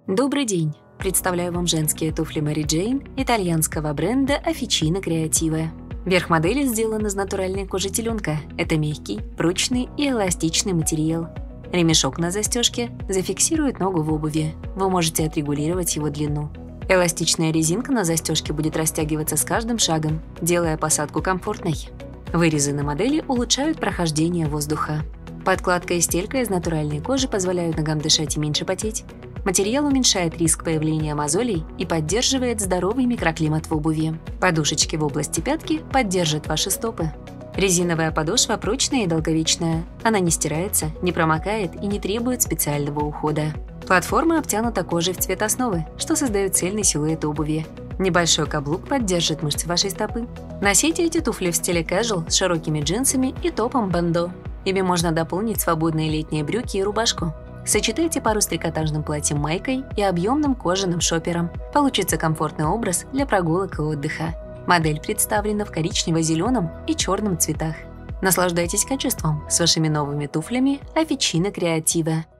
Добрый день! Представляю вам женские туфли Mary Jane итальянского бренда Officina Creative. Верх модели сделан из натуральной кожи теленка. Это мягкий, прочный и эластичный материал. Ремешок на застежке зафиксирует ногу в обуви. Вы можете отрегулировать его длину. Эластичная резинка на застежке будет растягиваться с каждым шагом, делая посадку комфортной. Вырезы на модели улучшают прохождение воздуха. Подкладка и стелька из натуральной кожи позволяют ногам дышать и меньше потеть. Материал уменьшает риск появления мозолей и поддерживает здоровый микроклимат в обуви. Подушечки в области пятки поддержат ваши стопы. Резиновая подошва прочная и долговечная. Она не стирается, не промокает и не требует специального ухода. Платформа обтянута кожей в цвет основы, что создает цельный силуэт обуви. Небольшой каблук поддержит мышцы вашей стопы. Носите эти туфли в стиле casual с широкими джинсами и топом бандо. Ими можно дополнить свободные летние брюки и рубашку. Сочетайте пару с трикотажным платьем-майкой и объемным кожаным шопером. Получится комфортный образ для прогулок и отдыха. Модель представлена в коричнево-зеленом и черном цветах. Наслаждайтесь качеством с вашими новыми туфлями Officina Creative.